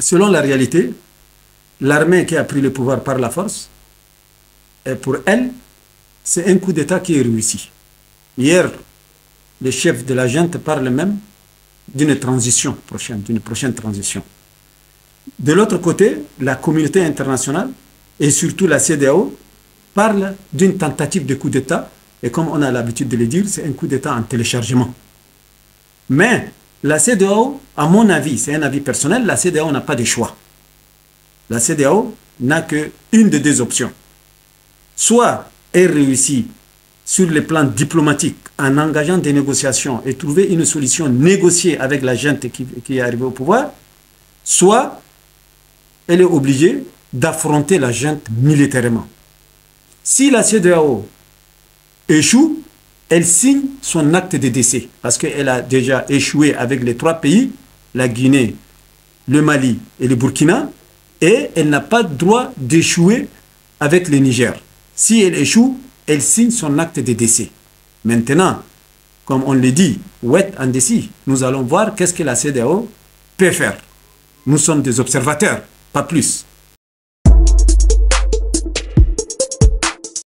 selon la réalité, l'armée qui a pris le pouvoir par la force, et pour elle, c'est un coup d'État qui est réussi. Hier, le chef de la junte parle même d'une transition prochaine, d'une prochaine transition. De l'autre côté, la communauté internationale et surtout la CEDEAO parle d'une tentative de coup d'État. Et comme on a l'habitude de le dire, c'est un coup d'État en téléchargement. Mais la CEDEAO, à mon avis, c'est un avis personnel, la CEDEAO n'a pas de choix. La CEDEAO n'a qu'une de deux options. Soit elle réussit sur le plan diplomatique en engageant des négociations et trouver une solution négociée avec la junte qui est arrivée au pouvoir, soit elle est obligée d'affronter la junte militairement. Si la CEDEAO échoue, elle signe son acte de décès parce qu'elle a déjà échoué avec les 3 pays, la Guinée, le Mali et le Burkina, et elle n'a pas le droit d'échouer avec le Niger. Si elle échoue, elle signe son acte de décès. Maintenant, comme on le dit, wait and see, nous allons voir qu'est-ce que la CEDEAO peut faire. Nous sommes des observateurs, pas plus.